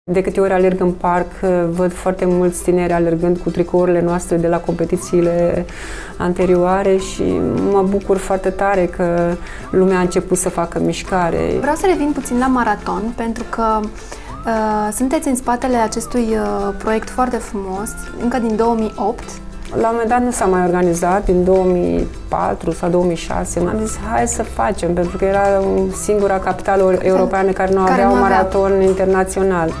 De câte ori alerg în parc, văd foarte mulți tineri alergând cu tricourile noastre de la competițiile anterioare și mă bucur foarte tare că lumea a început să facă mișcare. Vreau să revin puțin la maraton, pentru că sunteți în spatele acestui proiect foarte frumos, încă din 2008. La un moment dat nu s-a mai organizat, în 2004 sau 2006, m-am zis hai să facem, pentru că era singura capitală europeană care nu avea un maraton internațional.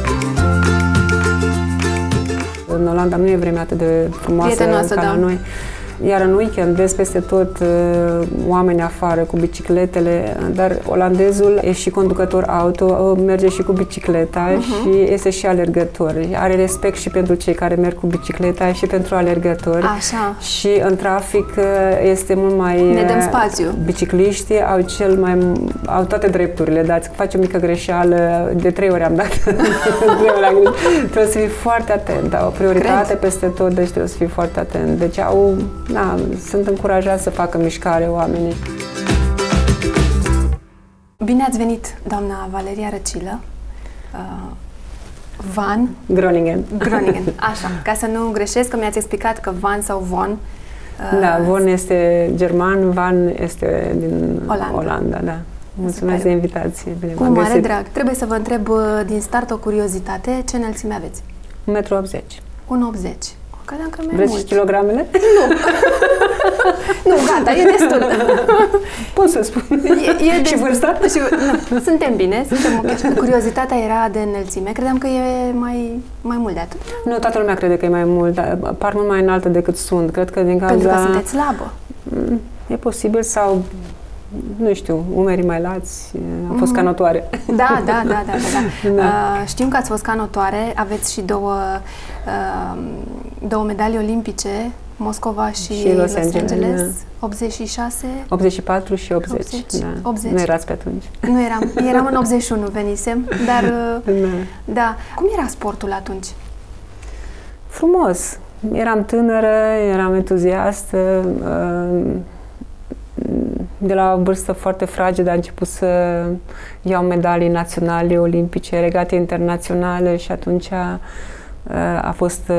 În Olanda nu e vremea atât de frumoasă ca la noi. Iar în weekend vezi peste tot oameni afară cu bicicletele, dar olandezul e și conducător auto, merge și cu bicicleta și este și alergător. Are respect și pentru cei care merg cu bicicleta și pentru alergători. Așa. Și în trafic este mult mai... Ne dăm spațiu. Bicicliștii au toate drepturile, dar face o mică greșeală, de 3 ori am dat. Trebuie să fii foarte atent, au o prioritate peste tot, deci trebuie să fii foarte atent. Deci sunt încurajați să facă mișcare oamenii. Bine ați venit, doamna Valeria Răcilă. Van Groningen. Groningen, așa. Ca să nu greșesc, că mi-ați explicat că Van sau Von. Da, Von este german, Van este din Olanda, da. Mulțumesc de invitație. Bine, cu mare drag. Trebuie să vă întreb din start o curiozitate. Ce înălțime aveți? 1,80 m. 1,80 m. Credeam că mai vreți mult. și kilogramele? Nu. Nu, gata, e destul. Pot să spun. Și vârsta? Nu, suntem bine, suntem ok. Curiozitatea era de înălțime. Credeam că e mai mult de atât. Nu, toată lumea crede că e mai mult, dar par mult mai înaltă decât sunt. Cred că din cauza... Pentru că sunteți slabă. E posibil sau... Nu știu, umerii mai lați, am fost canotoare. Da. Știm că ați fost canotoare, aveți și două medalii olimpice, Moscova și Los Angeles. 86? 84 și 80. Da. 80. Nu erați pe atunci. Nu eram în 81, venisem, dar da. Cum era sportul atunci? Frumos. Eram tânără, eram entuziastă, de la o vârstă foarte fragedă a început să iau medalii naționale, olimpice, regate internaționale și atunci a fost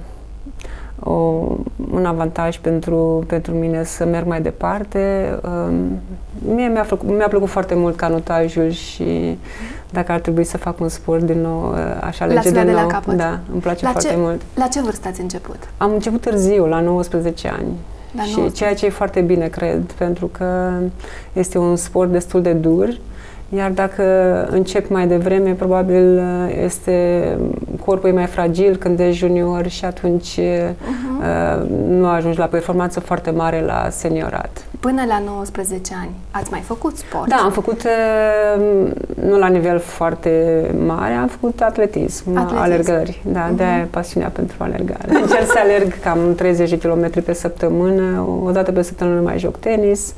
un avantaj pentru mine să merg mai departe. Mie mi-a plăcut foarte mult canotajul și dacă ar trebui să fac un sport din nou, aș alege din nou. La capăt. Da, îmi place foarte mult. La ce vârstă ați început? Am început târziu, la 19 ani. Și ceea ce e foarte bine, cred, pentru că este un sport destul de dur, iar dacă încep mai devreme, probabil corpul e mai fragil când ești junior și atunci nu ajungi la performanță foarte mare la seniorat. Până la 19 ani ați mai făcut sport? Da, am făcut, nu la nivel foarte mare, am făcut atletism. Alergări. Da, de-aia pasiunea pentru alergare. Încerc să alerg cam 30 de km pe săptămână, o dată pe săptămână mai joc tenis.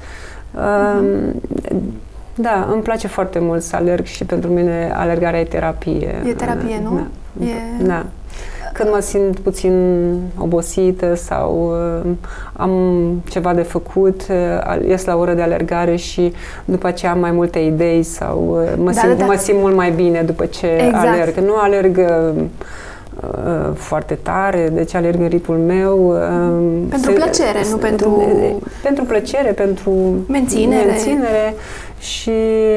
Da, îmi place foarte mult să alerg și pentru mine alergarea e terapie. E terapie, nu? Da. Când mă simt puțin obosită sau am ceva de făcut, ies la oră de alergare și după aceea am mai multe idei sau mă simt mult mai bine după ce alerg. Nu alerg foarte tare, deci alerg în ritmul meu. Pentru plăcere, nu pentru... Pentru plăcere, pentru menținere și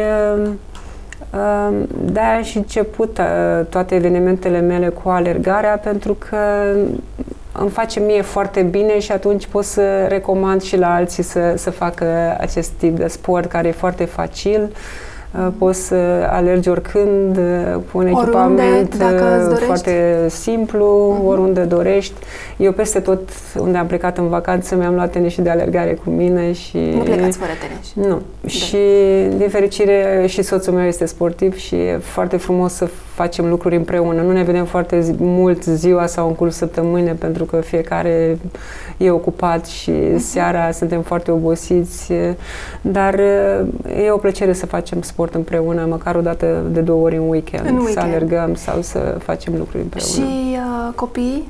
de-aia și început toate evenimentele mele cu alergarea, pentru că îmi face mie foarte bine și atunci pot să recomand și la alții să facă acest tip de sport care e foarte facil. Poți să alergi oricând, cu un echipament foarte simplu, oriunde dorești. Eu peste tot unde am plecat în vacanță mi-am luat tenis de alergare cu mine și... Nu plecați fără tenis? Nu. Și din fericire și soțul meu este sportiv și e foarte frumos să facem lucruri împreună. Nu ne vedem foarte mult ziua sau în cursul săptămâni, pentru că fiecare e ocupat și seara suntem foarte obosiți, dar e o plăcere să facem sport împreună, măcar o dată de 2 ori în weekend, să alergăm sau să facem lucruri împreună. Și copiii?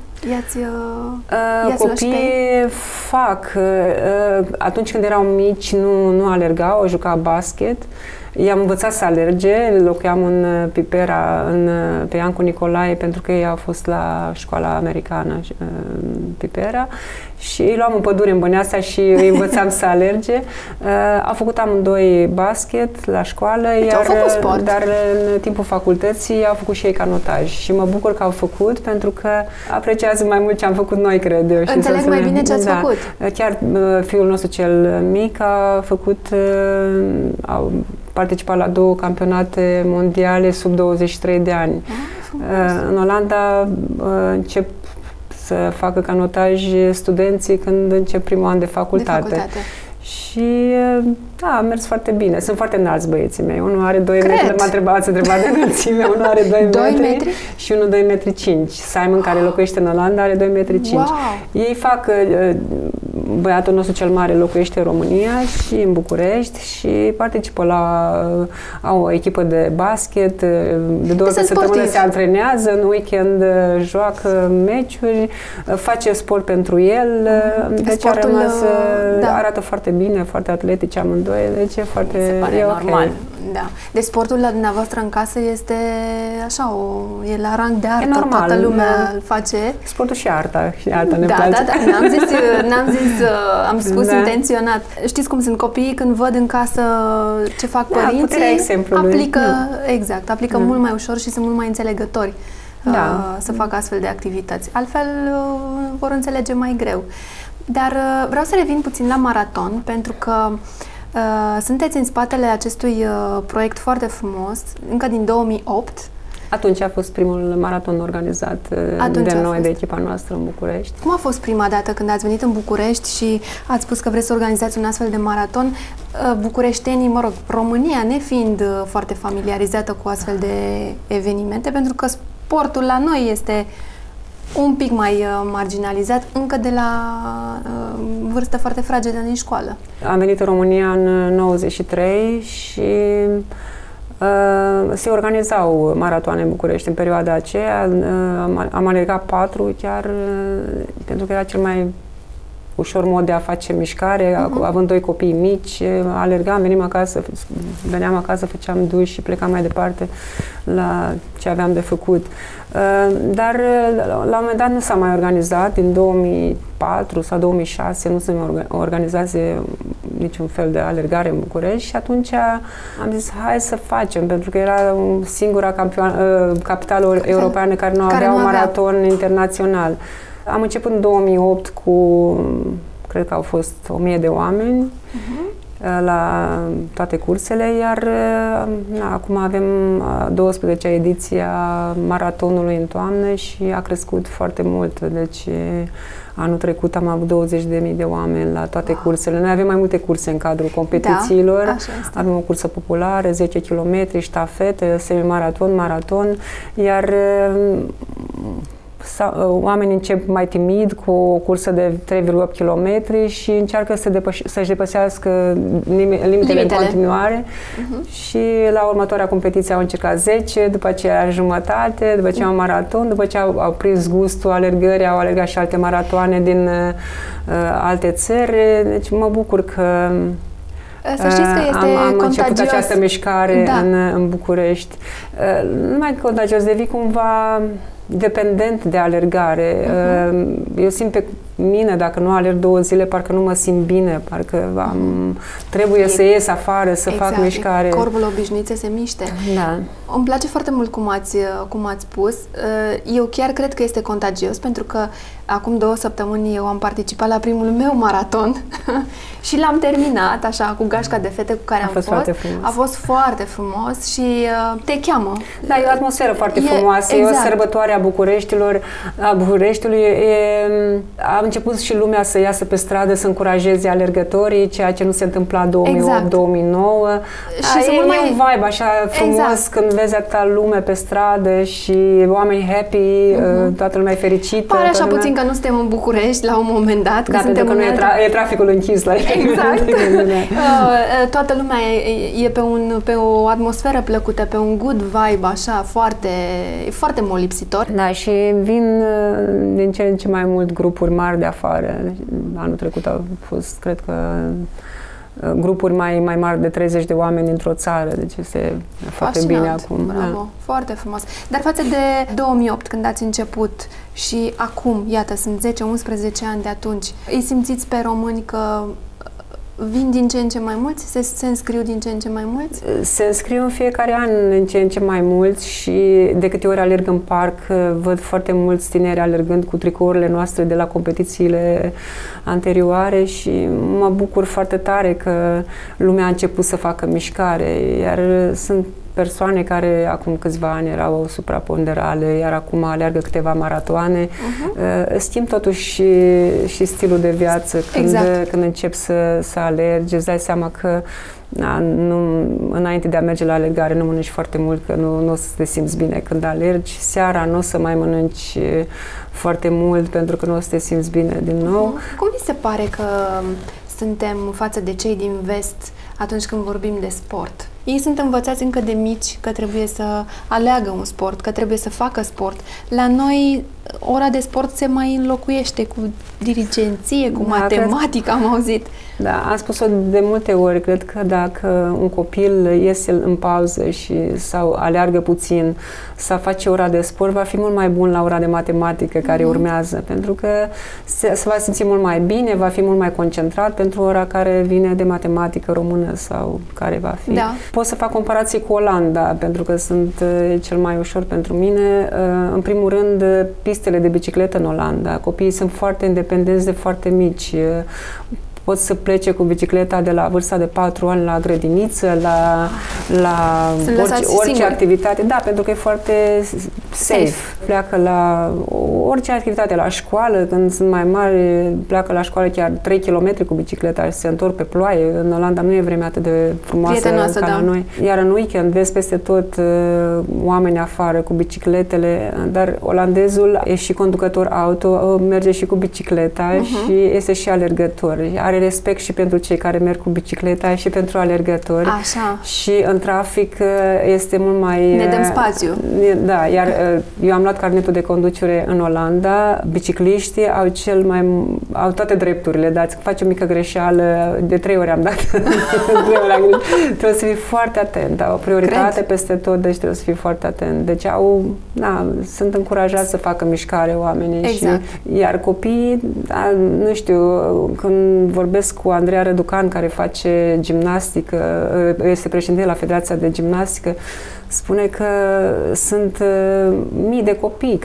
Copiii fac. Atunci când erau mici nu alergau, au jucat basket I-am învățat să alerge, locuiam în Pipera, pe Iancu Nicolae, pentru că ei au fost la școala americană Pipera și îi luam în pădure în Băneasa și îi învățam să alerge. Au făcut amândoi basket la școală, dar în timpul facultății au făcut și ei canotaj și mă bucur că au făcut, pentru că apreciază mai mult ce am făcut noi, cred eu. Înțeleg mai bine ce ați făcut. Chiar fiul nostru cel mic a făcut, a participat la 2 campionate mondiale sub 23 de ani. În Olanda încep să facă canotaj studenții când încep primul an de facultate. Și da, a mers foarte bine. Sunt foarte înalți băieții mei. Unul are 2 metri, m-a întrebat de înălțime. Unul are 2 metri și unul 2 metri 5. Simon, care locuiește în Olanda, are 2 metri 5. Wow. Ei fac, băiatul nostru cel mare locuiește în România și în București și participă au o echipă de basket, de 2 ori pe săptămână se antrenează, în weekend joacă meciuri, face sport pentru el, deci arată foarte bine, foarte atletici amândoi, deci e foarte... Se pare normal. Da. Deci sportul la dumneavoastră în casă este așa, e la rang de artă, normal, toată lumea îl face. Sportul și arta ne place. Da, am spus intenționat. Știți cum sunt copiii când văd în casă ce fac părinții, aplică mult mai ușor și sunt mult mai înțelegători să facă astfel de activități. Altfel vor înțelege mai greu. Dar vreau să revin puțin la maraton, pentru că sunteți în spatele acestui proiect foarte frumos, încă din 2008. Atunci a fost primul maraton organizat de noi, de echipa noastră în București. Cum a fost prima dată când ați venit în București și ați spus că vreți să organizați un astfel de maraton? Bucureștenii, mă rog, România nefiind foarte familiarizată cu astfel de evenimente, pentru că sportul la noi este un pic mai marginalizat încă de la vârstă foarte fragedă din școală. Am venit în România în 93 și se organizau maratoane în București în perioada aceea. Am alergat 4 chiar, pentru că era cel mai ușor mod de a face mișcare, având 2 copii mici, alergam, veneam acasă, făceam duș și plecam mai departe la ce aveam de făcut. Dar la un moment dat nu s-a mai organizat, din 2004 sau 2006 nu se mai organizase niciun fel de alergare în București și atunci am zis hai să facem, pentru că era singura capitală europeană care nu avea un maraton internațional. Am început în 2008 cu, cred că au fost 1000 de oameni la toate cursele, iar acum avem 12-a ediție a maratonului în toamnă și a crescut foarte mult. Deci anul trecut am avut 20.000 de oameni la toate cursele. Noi avem mai multe curse în cadrul competițiilor. Avem o cursă populară, 10 km, ștafete, semimaraton, maraton, iar oamenii încep mai timid cu o cursă de 3,8 km și încearcă să-și depășească limitele în continuare și la următoarea competiție au încercat 10, după aceea jumătate, după aceea un maraton, după aceea au prins gustul alergării, au alergat și alte maratoane din alte țări, deci mă bucur că să știți că este am început această mișcare în București. Nu mai contagios, devii cumva dependent de alergare. Eu simt pe mine, dacă nu alerg 2 zile, parcă nu mă simt bine, parcă trebuie să ies afară, să fac mișcare. Corpul obișnuit să se miște. Da. Îmi place foarte mult cum ați spus. Eu chiar cred că este contagios, pentru că acum 2 săptămâni eu am participat la primul meu maraton și l-am terminat, așa, cu gașca de fete cu care am fost. A fost foarte frumos și te cheamă. Da, e o atmosferă foarte frumoasă, e o sărbătoare a Bucureștiului. A început și lumea să iasă pe stradă, să încurajeze alergătorii, ceea ce nu se întâmpla 2008-2009. Și e un vibe așa frumos când vezi atâta lume pe stradă și oameni happy, toată lumea e fericită. Pare așa puțin că nu suntem în București la un moment dat. Da, pentru că nu e traficul închis la exact. Toată lumea e pe o atmosferă plăcută, pe un good vibe, așa, foarte molipsitor. Da, și vin din ce în ce mai mult grupuri mari de afară. Anul trecut au fost, cred că, grupuri mai mari de 30 de oameni într-o țară, deci este foarte bine acum. Bravo, da. Foarte frumos. Dar față de 2008, când ați început, și acum, iată, sunt 10-11 ani de atunci, îi simțiți pe români că vin din ce în ce mai mulți? Se înscriu din ce în ce mai mulți? Se înscriu în fiecare an în ce în ce mai mulți și de câte ori alerg în parc, văd foarte mulți tineri alergând cu tricourile noastre de la competițiile anterioare și mă bucur foarte tare că lumea a început să facă mișcare, iar sunt persoane care acum câțiva ani erau supraponderale, iar acum aleargă câteva maratoane. Schimb totuși și stilul de viață. Când începi să alergi, îți dai seama că înainte de a merge la alergare nu mănânci foarte mult, că nu o să te simți bine când alergi. Seara nu o să mai mănânci foarte mult pentru că nu o să te simți bine din nou. Cum vi se pare că suntem față de cei din vest atunci când vorbim de sport? Ei sunt învățați încă de mici că trebuie să aleagă un sport, că trebuie să facă sport. La noi, ora de sport se mai înlocuiește cu dirigenție, cu matematică, am auzit. Da, am spus-o de multe ori. Cred că dacă un copil iese în pauză sau aleargă puțin sau face ora de sport, va fi mult mai bun la ora de matematică care urmează, pentru că se va simți mult mai bine, va fi mult mai concentrat pentru ora care vine de matematică română sau care va fi. Da. Pot să fac comparații cu Olanda, pentru că sunt cel mai ușor pentru mine. În primul rând, pistele de bicicletă în Olanda. Copiii sunt foarte independenți de foarte mici. Pot să plece cu bicicleta de la vârsta de 4 ani la grădiniță, la orice activitate. Da, pentru că e foarte safe. Pleacă la orice activitate, la școală, când sunt mai mari, pleacă la școală chiar 3 km cu bicicleta și se întorc pe ploaie. În Olanda nu e vremea atât de frumoasă ca la noi. Iar în weekend vezi peste tot oameni afară cu bicicletele, dar olandezul e și conducător auto, merge și cu bicicleta și este și alergător. Are respect și pentru cei care merg cu bicicleta și pentru alergători. Așa. Și în trafic este mult mai... Ne dăm spațiu. Da, iar eu am luat carnetul de conducere în Olanda. Bicicliștii au toate drepturile, dar faci o mică greșeală, de 3 ori am dat. Trebuie să fii foarte atent. Au o prioritate peste tot, deci trebuie să fii foarte atent. Deci sunt încurajați să facă mișcare oamenii. Exact. Iar copiii, nu știu, când vorbesc cu Andreea Răducan, care face gimnastică, este președinte la Federația de Gimnastică, spune că sunt mii de copii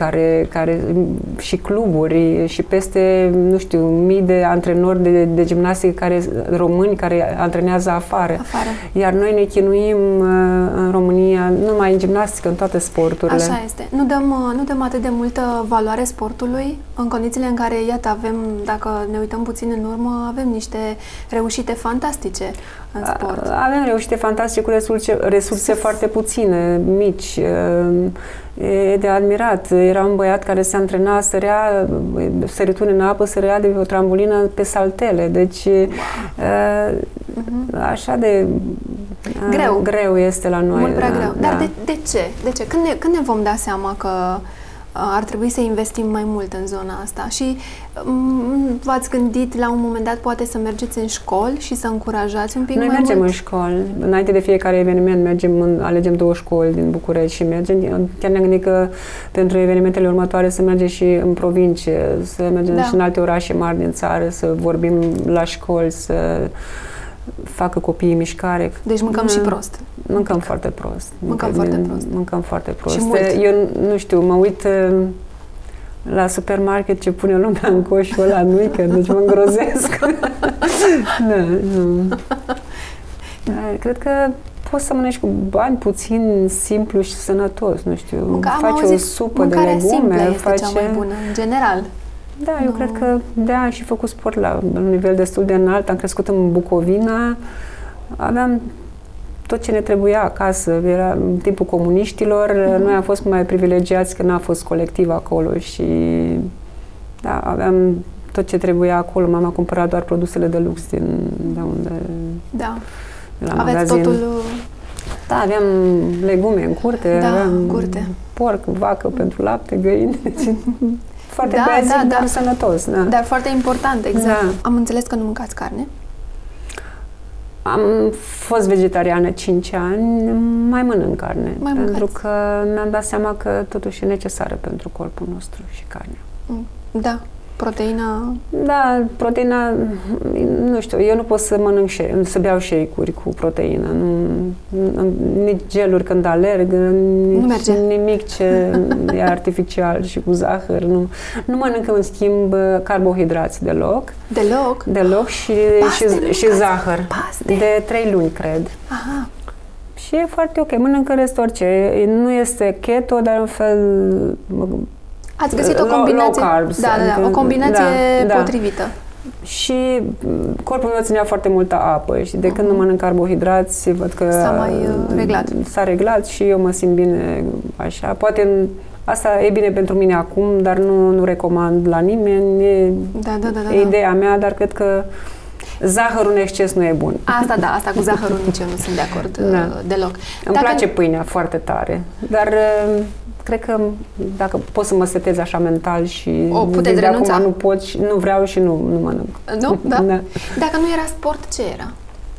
și cluburi și peste, nu știu, mii de antrenori de gimnastică români care antrenează afară. Iar noi ne chinuim în România numai în gimnastică, în toate sporturile. Așa este. Nu dăm atât de multă valoare sportului în condițiile în care, iată, dacă ne uităm puțin în urmă, avem niște reușite fantastice în sport. Avem reușite fantastice cu resurse foarte puține, mici. E de admirat. Era un băiat care se antrena, sărituri în apă, sărea de pe o trambulină pe saltele. Deci, așa de greu este la noi. Mult prea greu. Dar de ce? De ce? Când ne vom da seama că ar trebui să investim mai mult în zona asta? Și v-ați gândit la un moment dat poate să mergeți în școli și să încurajați un pic mai mult? Noi mergem în școli. Înainte de fiecare eveniment alegem 2 școli din București și mergem. Chiar ne-am gândit că pentru evenimentele următoare să mergem și în provincie, să mergem și în alte orașe mari din țară, să vorbim la școli, să facă copiii mișcare. Deci mâncăm și prost. Mâncăm foarte prost. Mâncăm foarte prost. Și mult. Eu nu știu, mă uit la supermarket ce pune lumea în coșul ăla în weekend, deci mă îngrozesc. Nu. Cred că poți să mănânci cu bani puțin, simplu și sănătos, nu știu. Faci o supă de legume. Mâncarea simplă este cea mai bună, în general. Da, eu cred că am și făcut sport la un nivel destul de înalt. Am crescut în Bucovina, aveam tot ce ne trebuia acasă. Era în timpul comuniștilor, noi am fost mai privilegiați că n-a fost colectiv acolo și aveam tot ce trebuia acolo. Mama a cumpărat doar produsele de lux de unde... Da. De la aveți magazin. Totul... Da, aveam legume în curte, aveam porc, vacă pentru lapte, găini. Foarte basic, dar sănătos. Da. Dar foarte important, exact. Da. Am înțeles că nu mâncați carne? Am fost vegetariană 5 ani, mai mănânc carne. Pentru că mi-am dat seama că totuși e necesară pentru corpul nostru și carnea. Da. Proteina? Da, proteina, nu știu, eu nu pot să mănânc să beau shake-uri cu proteină. Nici geluri când alerg, nici nimic ce e artificial și cu zahăr. Nu mănânc, în schimb, carbohidrați deloc. Deloc? Deloc și zahăr. De 3 luni, cred. Aha. Și e foarte ok. Mănânc în rest orice. Nu este keto, dar în fel... Ați găsit o combinație, o combinație potrivită. Și corpul meu ținea foarte multă apă și de când nu mănânc carbohidrați, văd că s-a reglat și eu mă simt bine așa. Poate asta e bine pentru mine acum, dar nu recomand la nimeni. E ideea mea, dar cred că zahărul în exces nu e bun. Asta cu zahărul nici eu nu sunt de acord deloc. Îmi place pâinea foarte tare, dar cred că dacă pot să mă setez așa mental și puteți renunța. Acum nu vreau și nu mănânc. Nu? Da? Dacă nu era sport, ce era?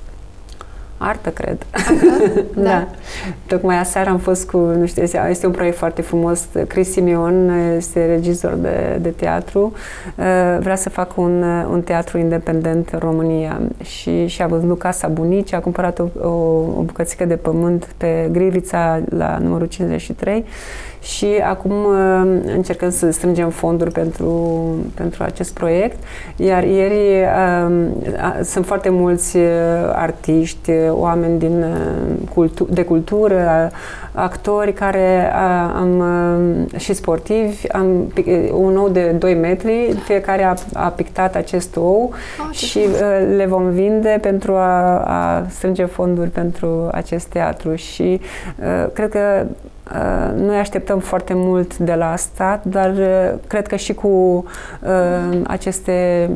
Artă, cred. Da. Tocmai aseară am fost cu, nu știu, este un proiect foarte frumos. Chris Simeon este regizor de teatru. Vrea să facă un teatru independent în România și a văzut Casa Bunicii, a cumpărat o bucățică de pământ pe Grivița la numărul 53 și acum încercăm să strângem fonduri pentru acest proiect. Iar ieri sunt foarte mulți artiști, oameni de cultură, actori care și sportivi. Un ou de 2 metri, fiecare a pictat acest ou și le vom vinde pentru a strânge fonduri pentru acest teatru. Și cred că noi așteptăm foarte mult de la stat, dar cred că și cu aceste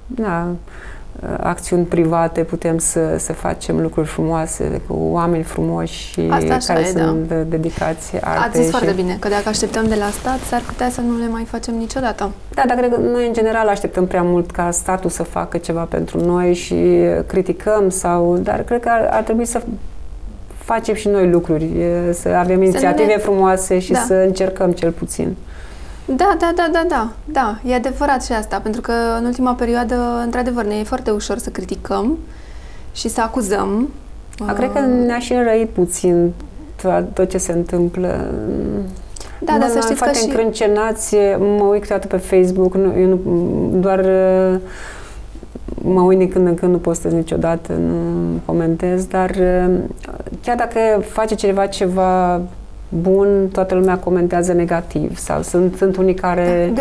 acțiuni private putem să facem lucruri frumoase cu oameni frumoși și care sunt dedicați artei. Ați zis foarte bine că dacă așteptăm de la stat, s-ar putea să nu le mai facem niciodată. Da, dar cred că noi în general așteptăm prea mult ca statul să facă ceva pentru noi și criticăm dar cred că ar trebui să facem și noi lucruri, să avem inițiative frumoase și să încercăm cel puțin. Da, e adevărat și asta, pentru că în ultima perioadă, într-adevăr, ne e foarte ușor să criticăm și să acuzăm. Cred că ne-a și înrăit puțin tot ce se întâmplă. Da, dar să știți foarte încrâncenați, mă uit câteodată pe Facebook, doar mă uit din când în când, nu postez niciodată, nu comentez, dar chiar dacă face ceva bun, toată lumea comentează negativ sau sunt unii care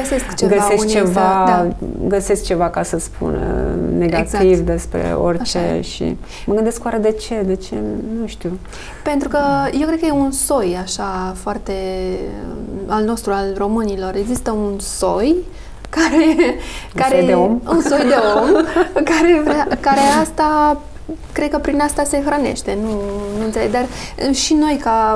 găsesc ceva ca să spună negativ despre orice și mă gândesc oare de ce, nu știu. Pentru că eu cred că e un soi așa foarte al nostru, al românilor. Există un soi care soi de om. Un soi de om care asta, cred că prin asta se hrănește, nu înțeleg, dar și noi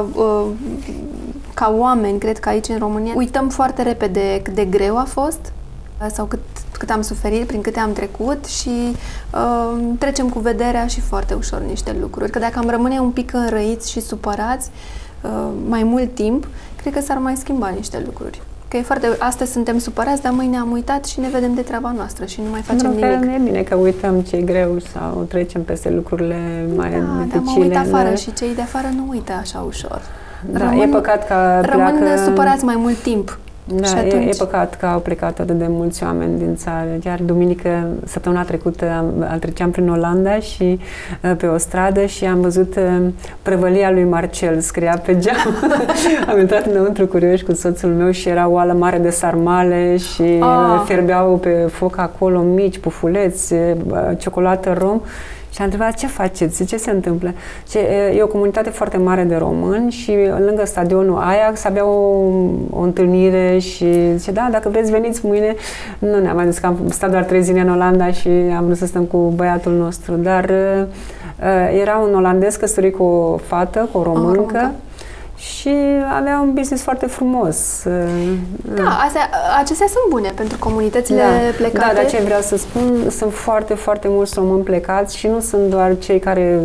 ca oameni, cred că aici în România, uităm foarte repede cât de greu a fost sau cât am suferit, prin câte am trecut și trecem cu vederea și foarte ușor niște lucruri. Că dacă am rămâne un pic înrăiți și supărați mai mult timp, cred că s-ar mai schimba niște lucruri. Că astăzi suntem supărați, dar mâine am uitat și ne vedem de treaba noastră și nu mai facem nimic. E bine că uităm ce e greu sau trecem peste lucrurile mai dificile. Dar mă uit afară și cei de afară nu uită așa ușor. E păcat că rămân supărați mai mult timp. Da, e păcat că au plecat atât de mulți oameni din țară. Chiar duminică, săptămâna trecută, treceam prin Olanda și pe o stradă și am văzut prăvălia lui Marcel, scria pe geam. Am intrat înăuntru curioși cu soțul meu și era o oală mare de sarmale și fierbeau pe foc acolo mici pufuleți, ciocolată rom. Și am întrebat, ce faceți? Ce se întâmplă? E o comunitate foarte mare de români și lângă stadionul Ajax avea o întâlnire și zice, dacă vreți veniți mâine. Nu ne-am mai zis că am stat doar 3 zile în Olanda și am vrut să stăm cu băiatul nostru, dar era un olandez căsătorit cu o fată, cu o româncă. și avea un business foarte frumos. Da, acestea sunt bune pentru comunitățile plecate. Da, dar ce vreau să spun, sunt foarte, foarte mulți români plecați și nu sunt doar cei care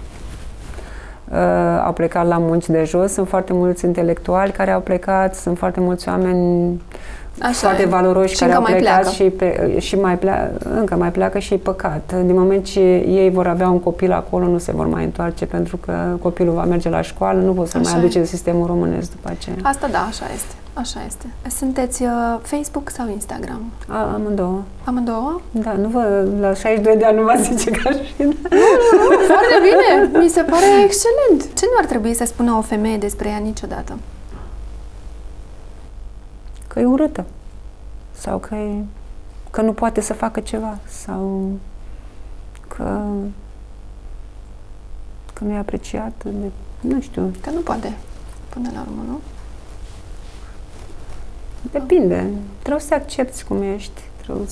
au plecat la munci de jos, sunt foarte mulți intelectuali care au plecat, sunt foarte mulți oameni foarte valoroși care au plecat și încă mai pleacă și e păcat. Din moment ce ei vor avea un copil acolo, nu se vor mai întoarce pentru că copilul va merge la școală, nu pot să mai aduce sistemul românesc după aceea. Asta da, așa este. Așa este. Sunteți Facebook sau Instagram? Amândouă. Amândouă? Da, nu vă, la 62 de ani nu vă zice ca și... Nu, foarte bine! Mi se pare excelent! Ce nu ar trebui să spună o femeie despre ea niciodată? Că e urâtă. Sau că nu poate să facă ceva. Sau că nu e apreciată. Nu știu. Că nu poate, până la urmă, nu? Depinde. Trebuie să accepti cum ești. Trebuie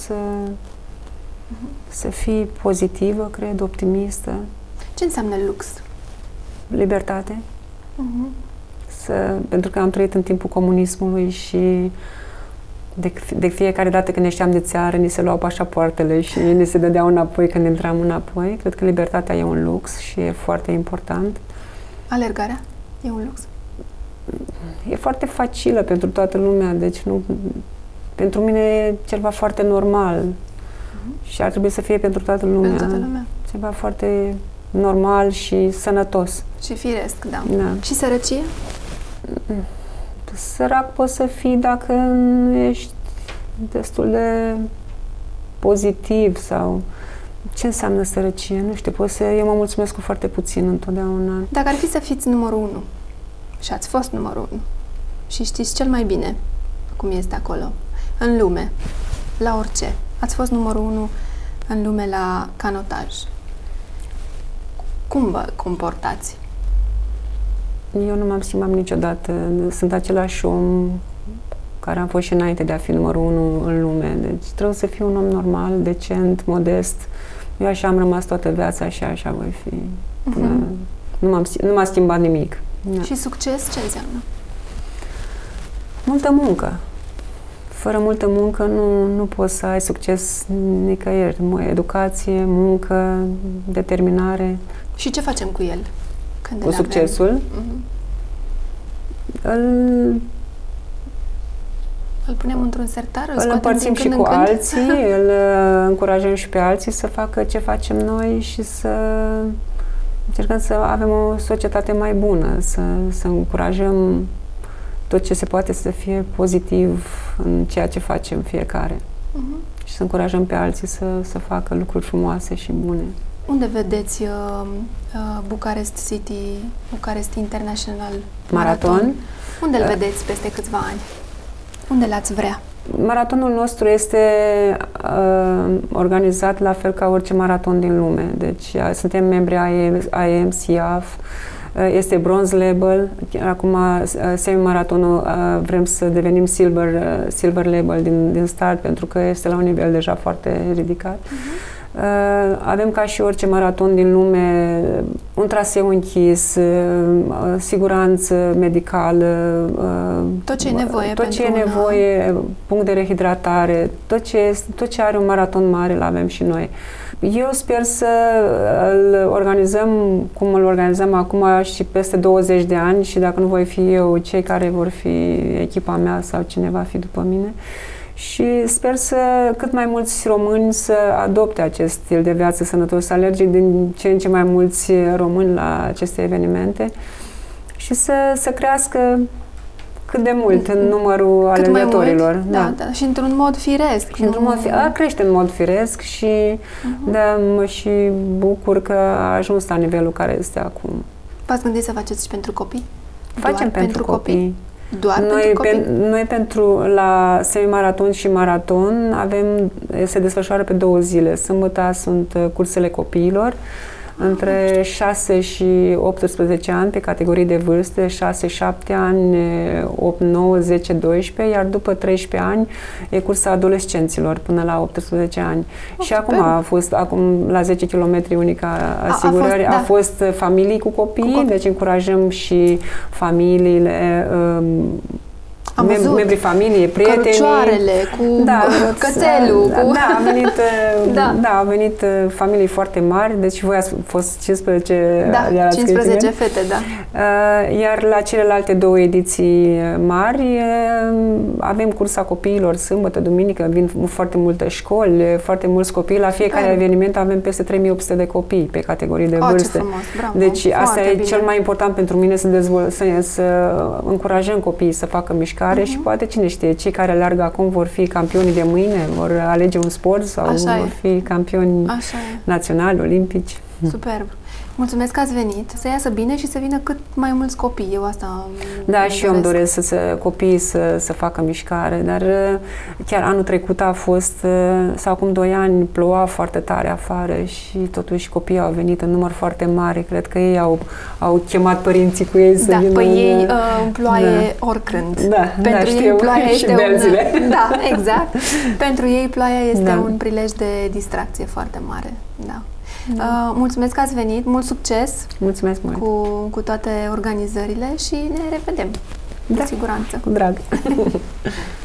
să fii pozitivă, cred, optimistă. Ce înseamnă lux? Libertate. Pentru că am trăit în timpul comunismului și de fiecare dată când ieșeam de țară, ni se luau pașapoartele și ni se dădeau înapoi când intram înapoi. Cred că libertatea e un lux și e foarte important. Alergarea e un lux? E foarte facilă pentru toată lumea, deci pentru mine e ceva foarte normal și ar trebui să fie pentru toată lumea. Pentru toată lumea. Ceva foarte normal și sănătos. Și firesc, da. Și sărăcie? Sărac poți să fii dacă nu ești destul de pozitiv sau... Ce înseamnă sărăcie? Nu știu, eu mă mulțumesc cu foarte puțin întotdeauna. Dacă ar fi să fiți numărul 1 și ați fost numărul 1 și știți cel mai bine cum este acolo, în lume, la orice, ați fost numărul 1 în lume la canotaj, cum vă comportați? Eu nu m-am schimbat niciodată. Sunt același om care am fost și înainte de a fi numărul 1 în lume. Deci trebuie să fiu un om normal, decent, modest. Eu așa am rămas toată viața și așa voi fi. Nu m-a schimbat nimic. Și succes ce înseamnă? Multă muncă. Fără multă muncă nu poți să ai succes nicăieri. Educație, muncă, determinare. Și ce facem cu el? Cu succesul? Îl punem într-un sertar? Îl împărțim și cu alții, îl încurajăm și pe alții să facă ce facem noi și să încercăm să avem o societate mai bună, să încurajăm tot ce se poate să fie pozitiv în ceea ce facem fiecare. Și să încurajăm pe alții să facă lucruri frumoase și bune. Unde vedeți Bucharest City, Bucharest International Marathon? Unde îl vedeți peste câțiva ani? Unde l-ați vrea? Maratonul nostru este organizat la fel ca orice maraton din lume. Deci suntem membri IAM, SIAF, este bronze label. Acum, semi-maratonul, vrem să devenim silver label din start, pentru că este la un nivel deja foarte ridicat. Avem ca și orice maraton din lume un traseu închis, siguranță medicală, tot ce e nevoie, punct de rehidratare, tot ce are un maraton mare, l-avem și noi. Eu sper să îl organizăm cum îl organizăm acum și peste 20 de ani și dacă nu voi fi eu, cei care vor fi echipa mea sau cine va fi după mine. Și sper cât mai mulți români să adopte acest stil de viață sănătos, să alerge din ce în ce mai mulți români la aceste evenimente și să crească cât de mult în numărul alergătorilor. Da. Și într-un mod firesc. Și crește în mod firesc și mă și bucur că a ajuns la nivelul care este acum. V-ați gândit să faceți și pentru copii? Facem pentru copii. Doar pentru copii? Noi la semi-maraton și maraton se desfășoară pe 2 zile. Sâmbătă sunt cursele copiilor, între 6 și 18 ani pe categorii de vârste, 6-7 ani, 8, 9, 10, 12, iar după 13 ani e cursa adolescenților până la 18 ani. Și acum la 10 km unica asigurări a fost familii cu copii, deci încurajăm și familiile, membrii familiei, prietenii. Cărucioarele, cu cățelul. Au venit familii foarte mari, deci voi ați fost 15 15 fete, iar la celelalte 2 ediții mari avem cursa copiilor sâmbătă, duminică, vin foarte multe școli, foarte mulți copii. La fiecare eveniment avem peste 3800 de copii pe categorii de vârste. Ce frumos, bravo, deci asta e cel mai important pentru mine, să încurajăm copiii să facă mișcare și poate, cine știe, cei care alergă acum vor fi campioni de mâine, vor alege un sport sau vor fi campioni naționali, olimpici. Superb! Mulțumesc că ați venit, să iasă bine și să vină cât mai mulți copii. Eu asta și eu îmi doresc copiii să facă mișcare, dar chiar anul trecut a fost, sau acum 2 ani, ploua foarte tare afară și totuși copiii au venit în număr foarte mare. Cred că ei au chemat părinții cu ei să vină. Ei în ploaie oricând. Pentru ei ploaia este exact. Pentru ei ploaia este un prilej de distracție foarte mare. Mulțumesc că ați venit, mult succes. Mulțumesc mult. Cu toate organizările și ne revedem. Cu siguranță. Cu drag.